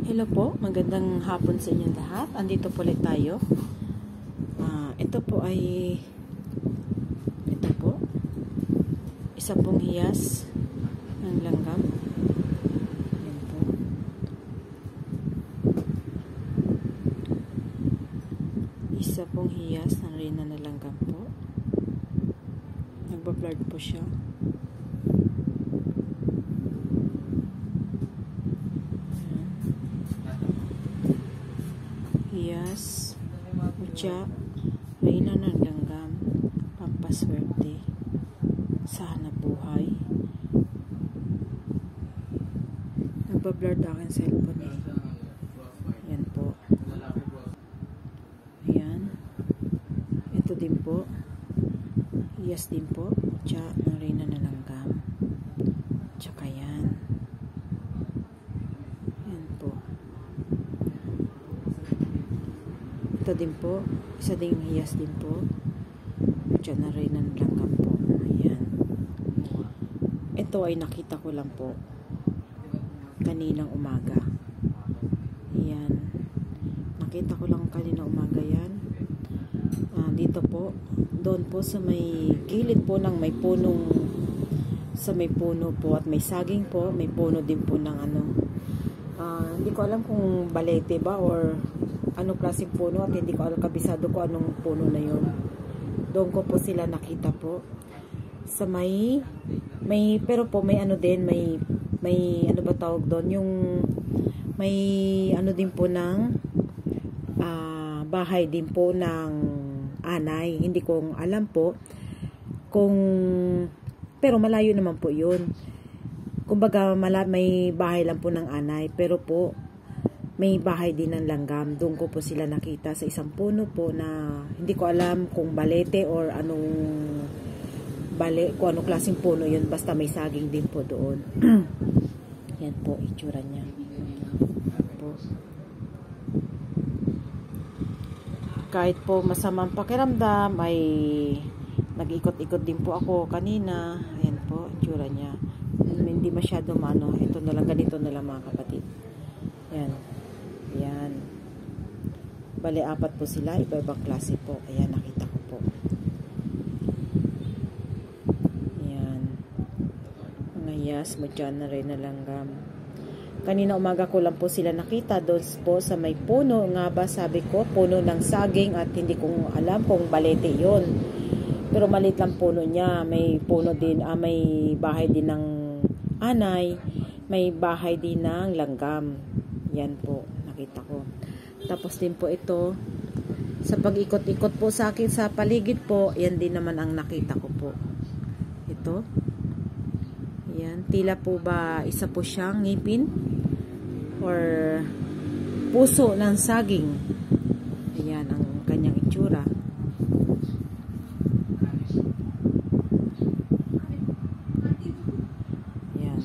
Hello po, magandang hapon sa inyong lahat. Andito po ulit tayo. Ito po isa pong hiyas ng langgam. Yan po. Isa pong hiyas ng Reyna na langgam po. Nagbablurred po siya. Hiyas, Mutya, Reyna ng langgam, pampaswerte sa hanap buhay. Nagbablur aking cellphone eh. Yan po. Ayan. Ito din po. Hiyas din po. Mutya ng Reyna ng langgam. Tsaka yan. Yan po. Ito din po, isa ding hiyas din po. Diyan na rin ang langgam po. Ayan. Ito ay nakita ko lang po kaninang umaga. Ayan. Nakita ko lang kaninang umaga yan. Dito po, doon po sa may gilid po ng may punong, sa may puno po at may saging po, may puno din po ng ano. Hindi ko alam kung balete ba or anong klaseng puno at hindi ko alam kabisado ko anong puno na yun. Doon ko po sila nakita po. Sa pero po may ano din, may ano ba tawag doon? Yung may ano din po ng bahay din po ng anay. Hindi ko alam po kung, pero malayo naman po yun. Kumbaga may bahay lang po ng anay, pero po may bahay din ng langgam. Doon ko po sila nakita sa isang puno po na hindi ko alam kung balete or kung anong klaseng puno yun. Basta may saging din po doon. Yan po, itsura niya. Po. Kahit po masamang pakiramdam, ay nag-ikot-ikot din po ako kanina. Ayan po, itsura niya. Hindi masyado maano. Ito na lang, ganito na lang mga kapatid. Yan. Ayan. Bale, 4 po sila. Iba-ibang klase po. Ayan, nakita ko po. Ayan. Mga hiyas, Mutya na rin na langgam. Kanina umaga ko lang po sila nakita. Doon po sa may puno. Nga ba, sabi ko, puno ng saging at hindi ko alam kung balete yon. Pero maliit lang puno niya. May puno din, may bahay din ng anay. May bahay din ng langgam. Yan po. Nakita ko. Tapos din po ito, sa pag-ikot-ikot po sa akin sa paligid po, yan din naman ang nakita ko po. Ito. Yan. Tila po ba isa po siyang ngipin or puso ng saging. Ayan ang kanyang itsura. Yan.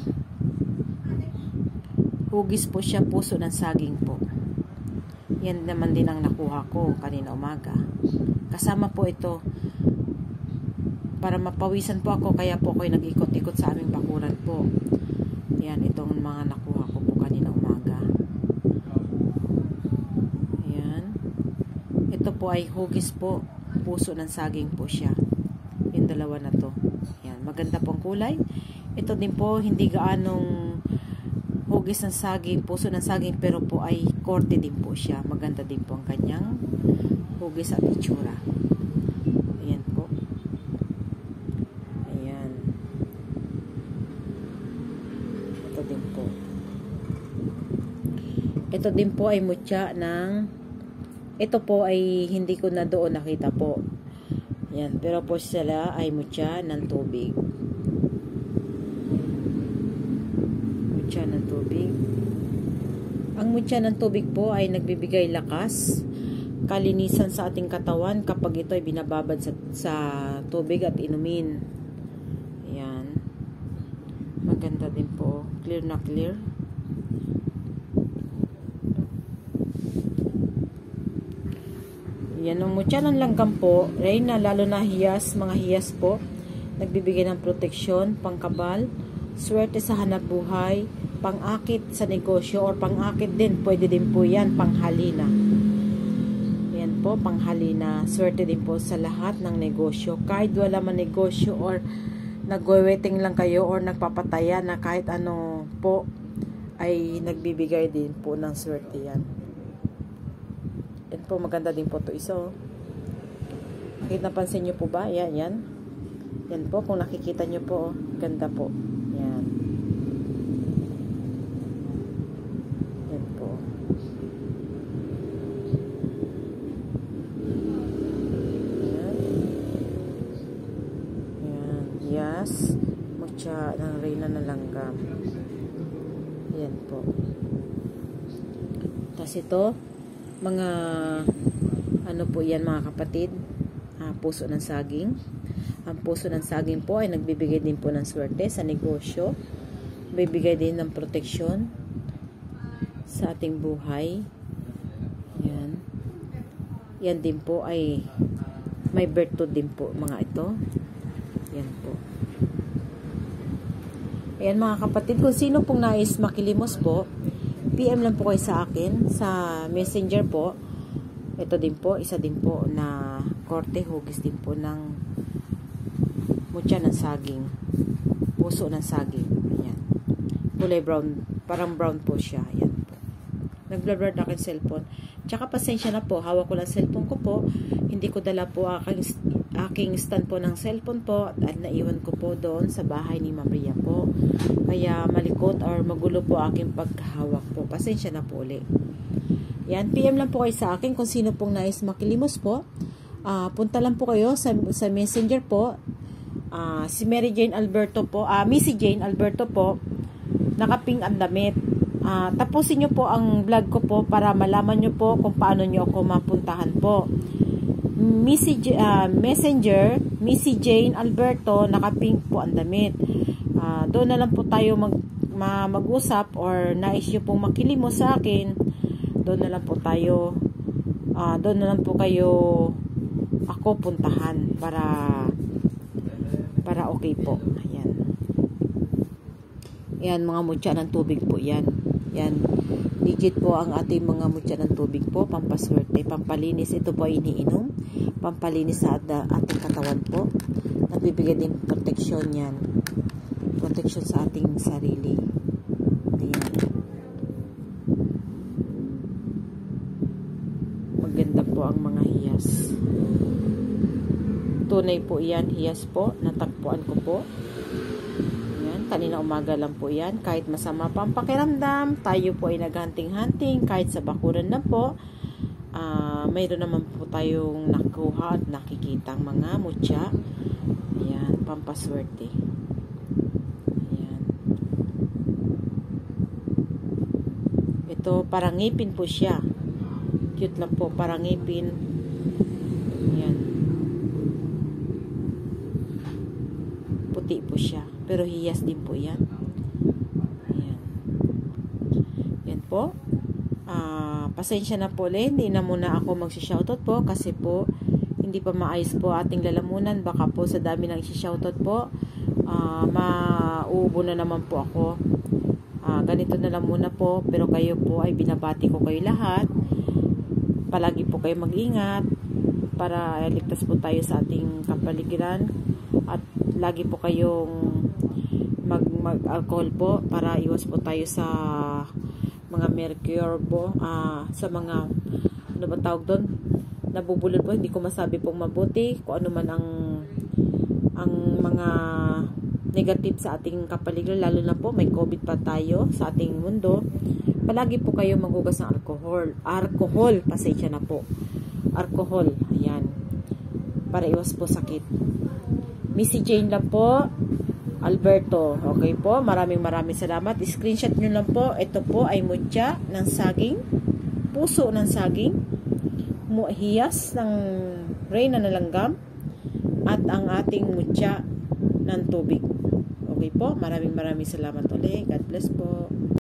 Hugis po siya, puso ng saging po. Yan naman din ang nakuha ko kanina umaga. Kasama po ito para mapawisan po ako, kaya po ako'y nag-ikot-ikot sa aming bakuran po. Yan, itong mga nakuha ko po kanina umaga. Yan. Ito po ay hugis po, puso ng saging po siya. Yung dalawa na to. Yan, maganda pong kulay. Ito din po, hindi gaanong hugis ng saging, puso ng saging, pero po ay korte din po siya. Maganda din po ang kanyang hugis at itsura. Ayan po. Ayan. Ito din po. Ito din po ay mutya ng, ito po ay hindi ko na doon nakita po. Ayan. Pero po sila ay mutya ng tubig. Mutya ng tubig. Ang mutya ng tubig po ay nagbibigay lakas, kalinisan sa ating katawan kapag ito ay binababad sa tubig at inumin. Ayan. Maganda din po. Clear na clear. Yan ang mutya ng langgam po. Reyna, lalo na hiyas, mga hiyas po. Nagbibigay ng proteksyon, pangkabal, swerte sa hanap buhay, pang-akit sa negosyo or pang-akit din, pwede din po yan, panghalina. Yan po, panghalina. Swerte din po sa lahat ng negosyo. Kahit wala man negosyo or nagwe-waiting lang kayo or nagpapataya na kahit ano po, ay nagbibigay din po ng swerte yan. Yan po, maganda din po ito iso. Napansin nyo po ba? Yan, yan. Yan po, kung nakikita nyo po, ganda po. Yan. Yan po. Yan. Yan. Hiyas. Mutya ng Reyna na Laggam. Yan po. Tapos ito, mga ano po yan mga kapatid, puso ng saging. Ang puso ng saging po ay nagbibigay din po ng swerte sa negosyo. Bibigay din ng proteksyon sa ating buhay. Yan. Yan din po ay may virtue din po mga ito. Yan po. Ayan mga kapatid, kung sino pong nais makilimos po, PM lang po kayo sa akin sa messenger po. Ito din po, isa din po na korte, hugis din po ng mutya ng saging. Puso ng saging. Ayan. Kulay brown, parang brown po siya. Ayan po. Nag-blur na aking cellphone. Tsaka pasensya na po, hawak ko lang cellphone ko po. Hindi ko dala po aking stand po ng cellphone po at naiwan ko po doon sa bahay ni Ma'am Rhea po. Kaya malikot or magulo po aking pagkahawak po. Pasensya na po ulit. Yan, PM lang po kayo sa akin kung sino pong nais makilimos po. Punta lang po kayo sa messenger po. Si Mary Jane Alberto po, Missy Jane Alberto po, nakaping ang damit. Tapusin nyo po ang vlog ko po para malaman nyo po kung paano nyo ako mapuntahan po. Messenger, Missy Jane Alberto, nakapink po ang damit. Doon na lang po tayo mag-usap or nais nyo pong makilimos sa akin. Doon na lang po tayo, doon na lang po kayo ako puntahan para okay po. Ayan. Ayan, mga mutya ng tubig po yan. Yan. Legit po ang ating mga mutya ng tubig po. Pampaswerte, pampalinis. Ito po ay iniinom. Pampalinis sa ating katawan po. Nagbibigay din proteksyon yan. Proteksyon sa ating sarili. Ayan. Maganda po ang mga hiyas. Tunay po yan, hiyas po. Natagpuan ko po. Kanina umaga lang po yan. Kahit masama pa ang pakiramdam, tayo po ay naghunting-hunting. Kahit sa bakuran na po, mayroon naman po tayong nakuha at nakikitang mga mutya. Ayan, pampaswerte. Ayan. Ito, parang ngipin po siya. Cute lang po, parang ngipin. Ayan. Puti po siya. Pero hiyas din po yan. Ayan. Yan po. Pasensya na po ulit. Hindi na muna ako magsishoutout po kasi po hindi pa maayos po ating lalamunan. Baka po sa dami ng shoutout po mauubo na naman po ako. Ganito na lang muna po. Pero kayo po ay binabati ko kayo lahat. Palagi po kayo mag-ingat para ligtas po tayo sa ating kapaligiran. At lagi po kayong mag-alcohol po para iwas po tayo sa mga mercury po, sa mga ano ba tawag doon, nabubulol po. Hindi ko masabi pong mabuti kung ano man ang mga negative sa ating kapaligiran, lalo na po may COVID pa tayo sa ating mundo. Palagi po kayo maghugas ng alcohol, pasensya na po, alcohol, ayan, para iwas po sakit. Missy Jane lang po Alberto. Okay po, maraming salamat. Screenshot nyo lang po. Ito po ay mutya ng saging, puso ng saging, hiyas ng Reyna na Laggam, at ang ating mutya ng tubig. Okay po, maraming salamat ulit. God bless po.